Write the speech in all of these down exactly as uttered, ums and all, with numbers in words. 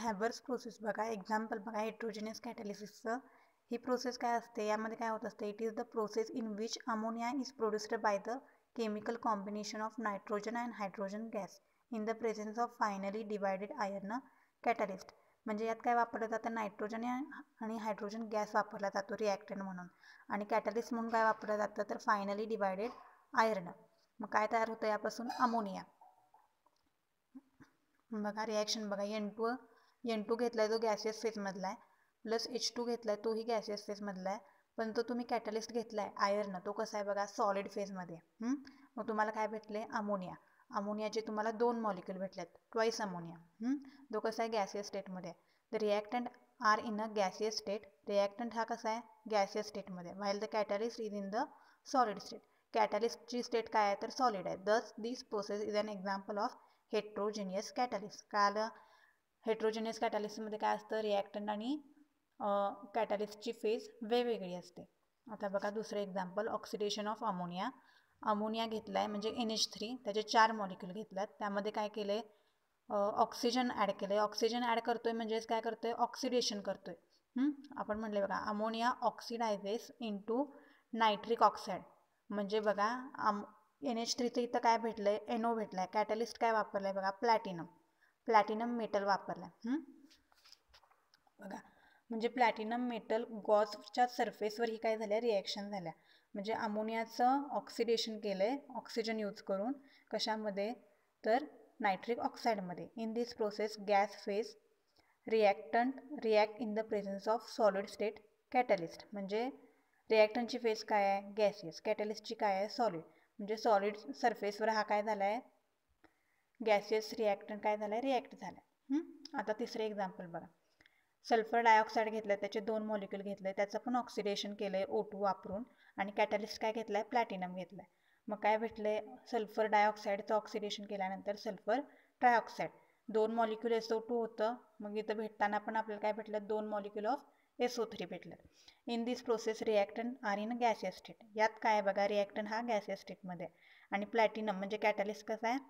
हॅबर्स process बघा, example बघा heterogeneous कॅटॅलिसिसचं. ही प्रोसेस काय असते, यामध्ये काय होत असते, it is the process in which ammonia is produced by the chemical combination of nitrogen and hydrogen gas in the presence of finally divided iron catalyst. म्हणजे यात काय वापरलं जातं, नायट्रोजन आणि हायड्रोजन गॅस वापरला जातो रिॲक्टंट म्हणून, आणि कॅटॅलिस्ट म्हणून काय वापरलं जातं तर फायनली डिवायडेड आयर्न. मग काय तयार होतं यापासून, अमोनिया. बघा रिॲक्शन बघा, एन टू एन टू घेतला आहे जो गॅसियस फेजमधला आहे, प्लस एच टू घेतला आहे तोही गॅसियस फेजमधला आहे, पण तो तुम्ही कॅटलिस्ट घेतला आहे आयर्न, तो कसा आहे बघा सॉलिड फेजमध्ये. मग तुम्हाला काय भेटले, अमोनिया. अमोनियाचे तुम्हाला दोन मॉलिक्यूल भेटलेत, ट्वाईस अमोनिया. तो कसा आहे गॅसियस स्टेटमध्ये. The reactant are in a gaseous state. Reactant हा कसा आहे गॅसियस स्टेटमध्ये, while the catalyst is in the solid state. कॅटलिस्टची स्टेट काय आहे तर सॉलिड आहे. Thus this process is an example of heterogeneous catalyst. काय आलं, हेट्रोजेनियस कॅटॅलिस्टमध्ये काय असतं, रिॲक्टंट आणि कॅटॅलिस्टची फेज वेगवेगळी असते. आता बघा दुसरं example, oxidation of ammonia. Ammonia घेतला आहे म्हणजे एन एच थ्री, त्याचे चार मॉलिक्यूल घेतल्यात, त्यामध्ये काय केलं आहे ऑक्सिजन ॲड केलं आहे. ऑक्सिजन ॲड करतो आहे म्हणजेच काय करतो आहे, ऑक्सिडेशन करतो आहे. आपण म्हणले बघा ammonia oxidizes into nitric oxide. म्हणजे बघा आम एन एच थ्रीचं इथं काय भेटलं आहे, एनओ भेटला आहे. कॅटलिस्ट काय वापरलं आहे बघा, प्लॅटिनम. प्लॅटिनम मेटल वापरलं आहे. बघा म्हणजे प्लॅटिनम मेटल गॉसच्या सरफेसवर ही काय झाल्या रिॲक्शन झाल्या. म्हणजे अमोनियाचं ऑक्सिडेशन केलं आहे ऑक्सिजन यूज करून, कशामध्ये तर नायट्रिक ऑक्साईडमध्ये. In this process gas phase reactant react in the presence of solid state catalyst. म्हणजे रिॲक्टंटची फेज काय आहे गॅसियस, कॅटलिस्टची काय आहे सॉलिड. म्हणजे सॉलिड सरफेसवर हा काय झाला आहे गॅसियस रिॲक्टंट काय झालं आहे रिॲक्ट झाला आहे. आता तिसरे एक्झाम्पल बघा, सल्फर डायऑक्साईड घेतलं आहे, त्याचे दोन मॉलिक्यूल घेतले आहे, त्याचं पण ऑक्सिडेशन केलं आहे ओ टू वापरून, आणि कॅटलिस्ट काय घेतलं आहे प्लॅटिनम घेतलं आहे. मग काय भेटलं आहे, सल्फर डायऑक्साईडचं ऑक्सिडेशन केल्यानंतर सल्फर ट्रायऑक्साईड, दोन मॉलिक्यूल एस ओ टू होतं, मग इथं भेटताना पण आपल्याला काय भेटलं दोन molecule of S O three भेटलं. In this process reactant are in gaseous state. यात काय आहे बघा, रिॲक्टंट हा गॅसियस स्टेटमध्ये, आणि प्लॅटिनम म्हणजे कॅटलिस्ट कसं आहे,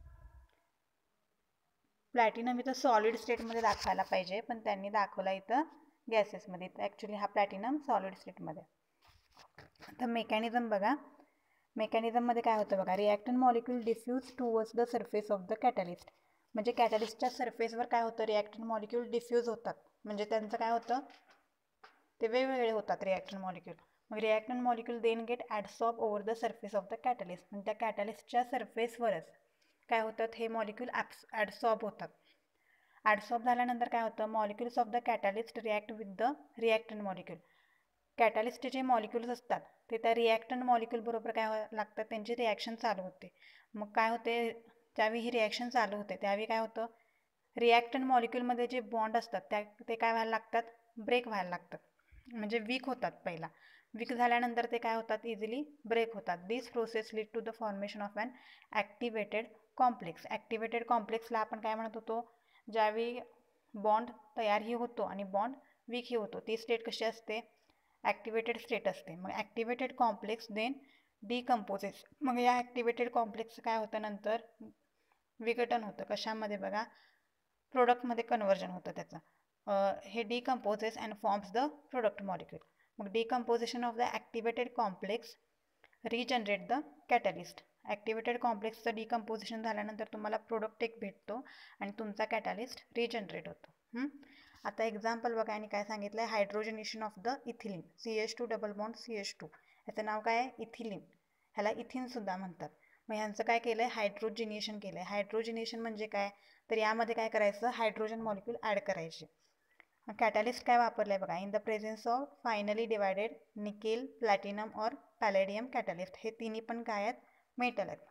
प्लॅटिनम इथं सॉलिड स्टेटमध्ये दाखवायला पाहिजे, पण त्यांनी दाखवला इथं गॅसेसमध्ये. तर ॲक्च्युली हा प्लॅटिनम सॉलिड स्टेटमध्ये. आता मेकॅनिझम बघा, मेकॅनिझममध्ये काय होतं बघा, reactant molecule diffuse towards the surface of the catalyst. म्हणजे कॅटलिस्टच्या सरफेसवर काय होतं, रिॲक्टंट मॉलिक्यूल डिफ्यूज होतात, म्हणजे त्यांचं काय होतं ते वेगवेगळे होतात रिॲक्टंट मॉलिक्यूल. मग reactant molecule then get adsorb over the surface of the catalyst. म्हणजे त्या कॅटलिस्टच्या सरफेसवरच काय होतात हे मॉलिक्यूल ॲप्स ॲडसॉर्ब होतात. ॲडसॉर्ब झाल्यानंतर काय होतं, molecules of the catalyst react with the reactant molecule. कॅटलिस्टचे जे मॉलिक्यूल्स असतात ते त्या रिॲक्टंट मॉलिक्यूल बरोबर काय लागतात, त्यांची रिॲक्शन चालू होते. मग काय होते, त्यावेळी ही रिॲक्शन चालू होते त्यावेळी काय होतं, रिॲक्टंट मॉलिक्यूलमध्ये जे बॉन्ड असतात त्या ते काय व्हायला लागतात, ब्रेक व्हायला लागतात, म्हणजे वीक होतात. पहिला वीक झाल्यानंतर ते काय होतात, इझिली ब्रेक होतात. This process lead to the formation of an activated complex. Activated कॉम्प्लेक्सला आपण काय म्हणत होतो, ज्यावेळी बॉन्ड तयारही होतो आणि बॉन्ड वीकही होतो, ती स्टेट कशी असते, ॲक्टिवेटेड स्टेट असते. मग ॲक्टिवेटेड कॉम्प्लेक्स देन डिकम्पोजेस. मग या ॲक्टिवेटेड कॉम्प्लेक्सचं काय होतं, नंतर विघटन होतं. कशामध्ये बघा, प्रोडक्टमध्ये कन्वर्जन होतं त्याचं. हे decomposes and forms the product molecule. मग decomposition of the activated complex regenerate the catalyst. Activated कॉम्प्लेक्सचं डिकम्पोजिशन झाल्यानंतर तुम्हाला प्रोडक्ट एक भेटतो आणि तुमचा कॅटलिस्ट रिजनरेट होतो. आता एक्झाम्पल बघा, आणि काय सांगितलं आहे, hydrogenation of the ethylene. C H two double bond C H two, याचं नाव काय आहे इथिलीन, ह्याला इथिनसुद्धा म्हणतात. मग ह्यांचं काय केलं आहे, हायड्रोजिनेशन केलं आहे. हायड्रोजिनेशन म्हणजे काय तर यामध्ये काय करायचं, हायड्रोजन मॉलिक्यूल ॲड करायचे. कॅटलिस्ट काय वापरलं आहे बघा, in the presence of finally divided nickel, platinum और पॅलेडियम कॅटलिस्ट. हे तिन्ही पण काय आहेत, मेटल आहेत.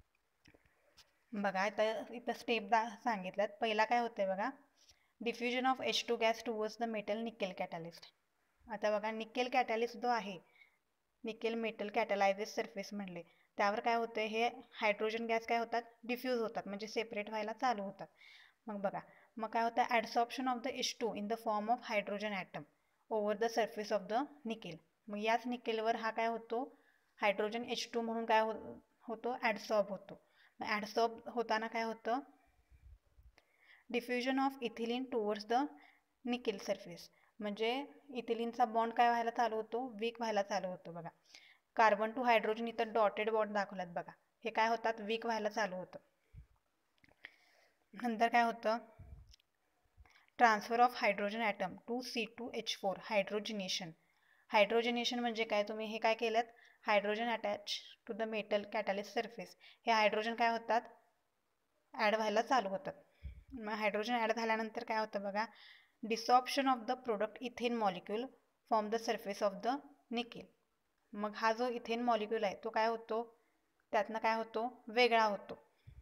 बघा आता इथं स्टेप दा सांगितल्यात. पहिला काय होतं बघा, diffusion of H two gas towards the metal nickel catalyst. आता बघा निकेल कॅटलिस्ट जो आहे, निकेल मेटल कॅटलायझेस सरफेस म्हणले, त्यावर काय होतं, हे हायड्रोजन गॅस काय होतात, डिफ्यूज होतात, म्हणजे सेपरेट व्हायला चालू होतात. मग बघा, मग काय होतं, adsorption of the H two in the form of hydrogen atom over the surface of the nickel. मग याच निकेलवर हा काय होतो, हायड्रोजन एच टू म्हणून काय हो होतो ॲडसॉर्ब होतो. मग ॲडसॉर्ब होताना काय होतं, diffusion of ethylene towards the nickel surface, म्हणजे इथिलीनचा बॉन्ड काय व्हायला चालू होतो, वीक व्हायला चालू होतो बघा. कार्बन टू हायड्रोजन इथं डॉटेड बॉन्ड दाखवल्यात बघा, हे काय होतात, वीक व्हायला चालू होतं. नंतर काय होतं, transfer of hydrogen atom to C two H four, hydrogenation. Hydrogenation म्हणजे काय, तुम्ही हे काय केलं, hydrogen attach to the metal catalyst surface, हे हायड्रोजन काय होतात, ॲड व्हायला चालू होतात. मग हायड्रोजन ॲड झाल्यानंतर काय होतं बघा, desorption of the product ethane molecule from the surface of the nickel. मग हा जो इथेन मॉलिक्यूल आहे तो काय होतो, त्यातनं काय होतो, वेगळा होतो.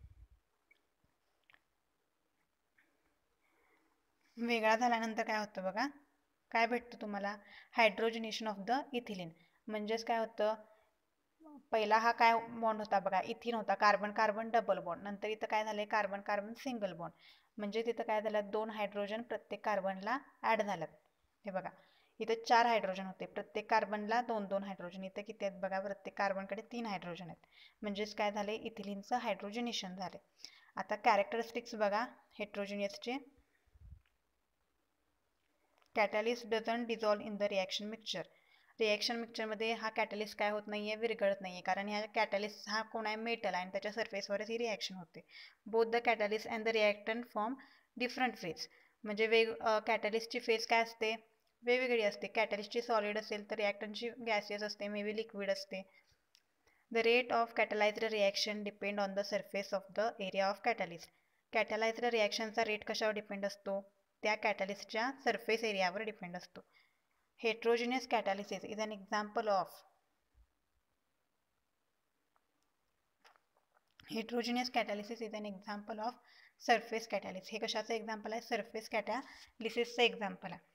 वेगळा झाल्यानंतर काय होतं बघा, काय भेटतं तुम्हाला, हायड्रोजनेशन ऑफ द इथिलीन. म्हणजेच काय होतं, पहिला हा काय बॉन्ड होता बघा, इथिन होता, कार्बन कार्बन डबल बॉन्ड. नंतर इथं काय झालंय, कार्बन कार्बन सिंगल बॉन्ड. म्हणजे तिथं काय झालं, दोन हायड्रोजन प्रत्येक कार्बनला ॲड झाल्यात. हे बघा, इथं चार हायड्रोजन होते, प्रत्येक कार्बनला दोन दोन हायड्रोजन. इथं किती आहेत बघा, प्रत्येक कार्बनकडे तीन हायड्रोजन आहेत. म्हणजेच काय झाले, इथिलीनचं हायड्रोजनेशन झाले. आता कॅरेक्टरिस्टिक्स बघा हेट्रोजिनियसचे. Catalyst doesn't dissolve in the reaction mixture. Reaction मिक्सचरमध्ये हा कॅटलिस्ट काय होत नाही आहे, विरघळत नाही आहे, कारण ह्या कॅटलिस्ट हा कोण आहे, मेटल आहे, आणि त्याच्या सरफेसवरच ही रिॲक्शन होते. Both the catalyst and the reactant form different phase. म्हणजे वेग कॅटलिस्टची फेज काय असते, वेगवेगळी असते. कॅटलिस्टची सॉलिड असेल तर रिॲक्टंटची गॅसियस असते, मे बी लिक्विड असते. The rate of catalysed reaction depend on the surface of the area of catalyst. Catalysed रिॲक्शनचा रेट कशावर डिपेंड असतो, त्या कॅटलिस्टच्या सरफेस एरियावर डिपेंड असतो. Heterogeneous catalysis is an example of heterogeneous catalysis is an example of surface catalysis. हे कशाचं example आहे, सरफेस कॅटॅलिसिसचं एक्झाम्पल आहे.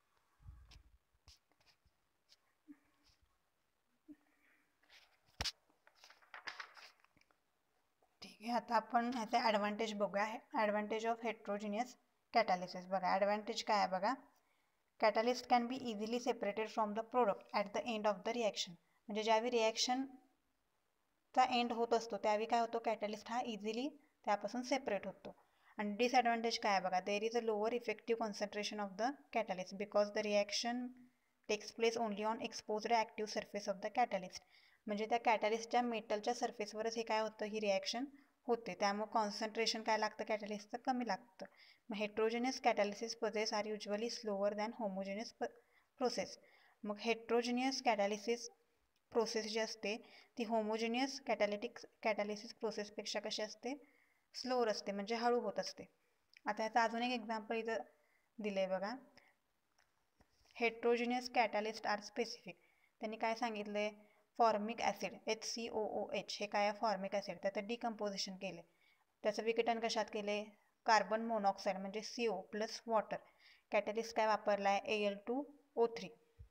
ठीक आहे, आता आपण ह्याचे ॲडव्हान्टेज बघूया. ॲडव्हान्टेज ऑफ हेट्रोजिनियस कॅटॅलिसिस बघा, ॲडव्हान्टेज काय आहे बघा, catalyst can be easily separated from the product at the end of the reaction. म्हणजे ज्यावेळी रिॲक्शनचा एंड होत असतो त्यावेळी काय होतो, कॅटॅलिस्ट हा इझिली त्यापासून सेपरेट होतो. आणि डिसॲडव्हान्टेज काय आहे बघा, there is a lower effective concentration of the catalyst because the reaction takes place only on exposed active surface of the catalyst. म्हणजे त्या कॅटॅलिस्टच्या मेटलच्या सरफेसवरच हे काय होतं, ही रिॲक्शन होते, त्यामुळे कॉन्सन्ट्रेशन काय लागतं कॅटॅलिस्टचं, कमी लागतं. मग heterogeneous catalysis process are usually slower than homogeneous process. मग हेट्रोजिनियस कॅटॅलिसिस प्रोसेस जी असते ती होमोजिनियस कॅटॅलिटिक कॅटॅलिसिस प्रोसेसपेक्षा कशी असते, स्लोअर असते, म्हणजे हळू होत असते. आता याचं अजून एक एक्झाम्पल इथं दिलं आहे बघा, हेट्रोजिनियस कॅटॅलिस्ट आर स्पेसिफिक. त्यांनी काय सांगितलं आहे, formic acid H C O O H हे काय आहे, फॉर्मिक ॲसिड, त्याचं डिकम्पोजिशन केले, त्याचं विघटन कशात केले, कार्बन मोनॉक्साईड म्हणजे C O plus water. Catalyst काय वापरला आहे, A L two O three.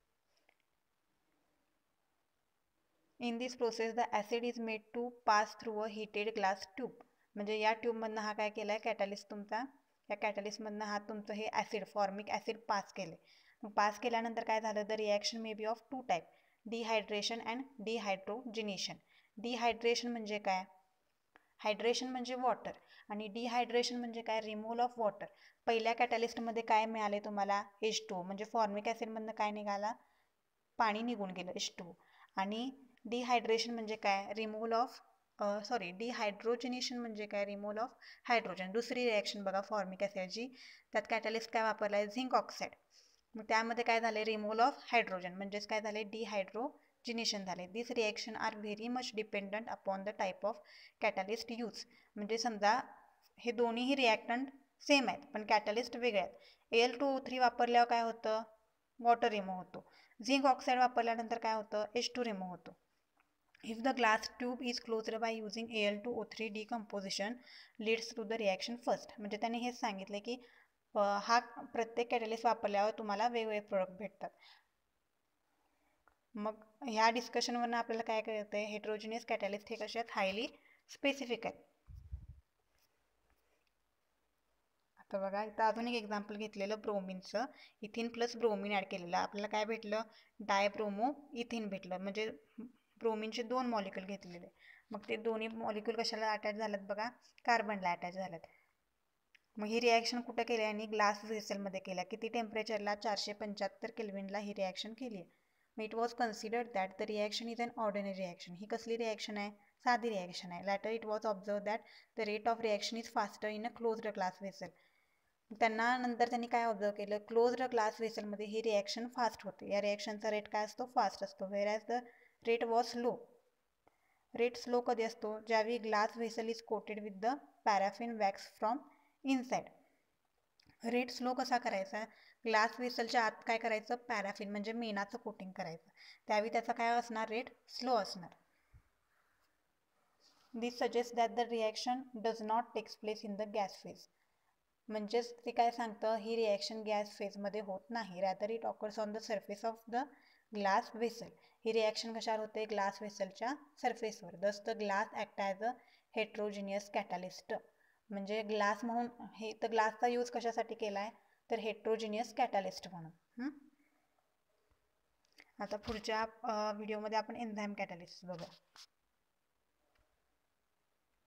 In this process the acid is made to pass through a heated glass tube. म्हणजे या ट्यूबमधनं हा काय केला आहे, कॅटॅलिस्ट तुमचा, या कॅटॅलिस्टमधनं हा तुमचं हे ॲसिड फॉर्मिक ॲसिड पास केले. मग पास केल्यानंतर काय झालं, the reaction may be of two type, dehydration and dehydrogenation. Dehydration म्हणजे काय, हायड्रेशन म्हणजे वॉटर आणि डिहायड्रेशन म्हणजे काय, रिमूव्हल ऑफ वॉटर. पहिल्या कॅटॅलिस्टमध्ये काय मिळाले तुम्हाला, एच टू, म्हणजे फॉर्मिक ॲसिडमधनं काय निघाला, पाणी निघून गेलं, एच टू. आणि डिहायड्रेशन म्हणजे काय, रिमूव्हल ऑफ सॉरी डिहायड्रोजिनेशन म्हणजे काय, रिमूव्हल ऑफ हायड्रोजन. दुसरी रिॲक्शन बघा फॉर्मिक ॲसिडची, त्यात कॅटॅलिस्ट काय वापरला आहे, झिंक ऑक्साईड. मग त्यामध्ये काय झाले, रिमूव्हल ऑफ हायड्रोजन, म्हणजेच काय झाले, डिहायड्रोजिनेशन झाले. This reaction are very much dependent upon the type of catalyst use. म्हणजे समजा हे दोन्हीही रिॲक्टंट सेम आहेत पण कॅटॅलिस्ट वेगळे आहेत. A L two O three वापरल्यावर काय होतं, वॉटर रिमूव्ह होतो. झिंक ऑक्साईड वापरल्यानंतर काय होतं, एच टू रिमूव्ह होतो. If the glass tube is closed by using A L two O three decomposition leads to the reaction first. म्हणजे त्यांनी हेच सांगितले की हा प्रत्येक कॅटॅलिस्ट वापरल्यावर तुम्हाला वेगवेगळे प्रोडक्ट भेटतात. मग ह्या डिस्कशनवरनं आपल्याला काय कळतं आहे, हेट्रोजिनियस कॅटॅलिस्ट हे कसे आहेत, हायली स्पेसिफिक आहेत. आता बघा इथं अजून एक एक्झाम्पल घेतलेलं ब्रोमिनचं, इथिन प्लस ब्रोमिन ॲड केलेलं, आपल्याला काय भेटलं, डायब्रोमो इथिन भेटलं. म्हणजे ब्रोमिनचे दोन मॉलिक्यूल घेतलेले, मग ते दोन्ही मॉलिक्यूल कशाला अटॅच झालेत बघा, कार्बनला अटॅच झालेत. मग ही रिॲक्शन कुठं केली आहे आणि ग्लास व्हेसलमध्ये केल्या. किती टेम्परेचरला? चारशे पंच्याहत्तर केल्विनला ही रिॲक्शन केली आहे. मग it was considered that the reaction is an ordinary reaction. ही कसली रिॲक्शन आहे? साधी रिॲक्शन आहे. Later it was observe that the rate of reaction is faster in a closed glass vessel. त्यांना नंतर त्यांनी काय ऑब्झर्व केलं? क्लोज्ड ग्लास व्हेसलमध्ये ही रिॲक्शन फास्ट होते. या रिॲक्शनचा रेट काय असतो? फास्ट असतो. Whereas the rate was slow. Rate slow कधी असतो? ज्यावेळी glass vessel is coated with the paraffin wax from inside. Rate slow कसा करायचा? ग्लास व्हेसलच्या आत काय करायचं? पॅराफिन म्हणजे मेणाचं कोटिंग करायचं. त्यावेळी त्याचा काय असणार? रेट स्लो असणार. This suggest that the reaction does not takes place in the gas phase. म्हणजेच ते काय सांगतं? ही रिॲक्शन गॅस फेजमध्ये होत नाही. Rather it occurs on the surface of the glass vessel. ही रिॲक्शन कशावर होते? ग्लास व्हेसलच्या सरफेसवर. Thus the glass act as a heterogeneous catalyst. म्हणजे ग्लास म्हणून हे तर ग्लासचा यूज कशासाठी केला आहे? तर हेट्रोजिनियस कॅटॅलिस्ट म्हणून. आता पुढच्या व्हिडिओमध्ये आपण एन्झाईम कॅटॅलिस्ट बघू.